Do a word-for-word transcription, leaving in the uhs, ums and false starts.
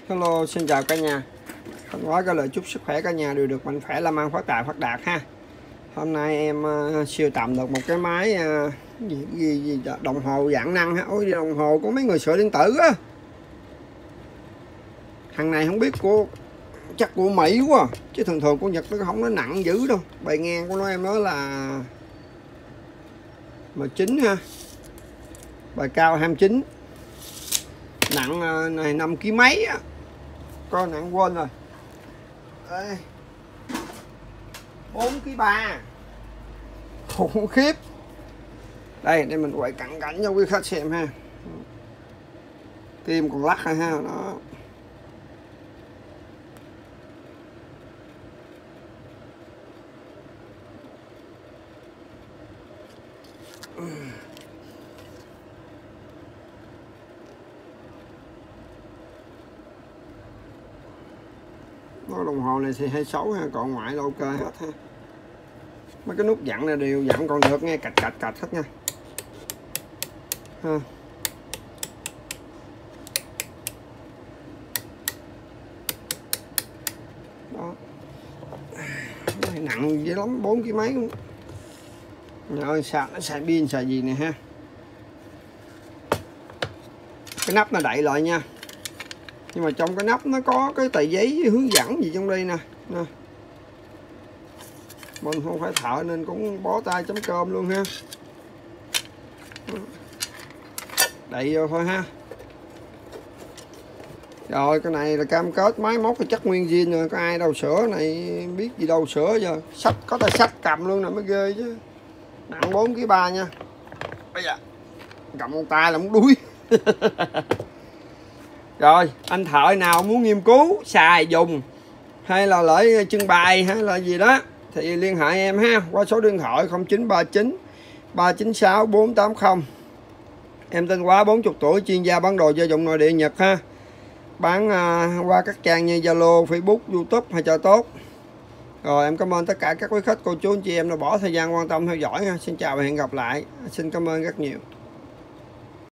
Hello, xin chào cả nhà. Thân hóa có lời chúc sức khỏe cả nhà đều được mạnh khỏe, làm ăn phát tài phát đạt ha. Hôm nay em uh, siêu tầm được một cái máy uh, gì, gì, gì đồng hồ dạng năng ha. Ôi, đồng hồ của mấy người sửa điện tử á. Thằng này không biết của chắc của Mỹ quá, chứ thường thường của Nhật nó không, nó nặng dữ đâu. Bề ngang của nó em nói là mười chín ha, bề cao hai mươi chín, nặng uh, này năm ký mấy á. Coi nặng quên rồi. Đây. bốn ký ba. Khủng khiếp. Đây, để mình quay cận cảnh cho quý khách xem ha. Tim còn lắc ha ha, đó. Nó đồng hồ này thì hay xấu ha, còn ngoại là ok hết ha. Mấy cái nút dặn này đều dặn còn được nghe, cạch cạch cạch hết nha ha. Đó, cái này nặng dữ lắm, bốn ký mấy luôn. Rồi sạc nó xài pin xài gì nè ha. Cái nắp nó đậy lại nha, nhưng mà trong cái nắp nó có cái tờ giấy hướng dẫn gì trong đây nè, nè. Mình không phải thợ nên cũng bó tay chấm cơm luôn ha. Đậy vô thôi ha. Rồi cái này là cam kết máy móc thì chắc nguyên zin rồi, có ai đâu sửa này biết gì đâu sửa giờ. Sách có tay sách cầm luôn nè mới ghê chứ. Nặng bốn ký ba nha. Bây giờ cầm con tay là muốn đuối. Rồi anh thợ nào muốn nghiên cứu xài dùng hay là lợi trưng bày hay là gì đó thì liên hệ em ha, qua số điện thoại không chín ba chín ba chín sáu bốn tám không. Em tên Quá, bốn mươi tuổi, chuyên gia bán đồ gia dụng nội địa Nhật ha. Bán uh, qua các trang như Zalo, Facebook, YouTube hay cho tốt. Rồi em cảm ơn tất cả các quý khách, cô chú, anh chị em đã bỏ thời gian quan tâm theo dõi ha. Xin chào và hẹn gặp lại. Xin cảm ơn rất nhiều.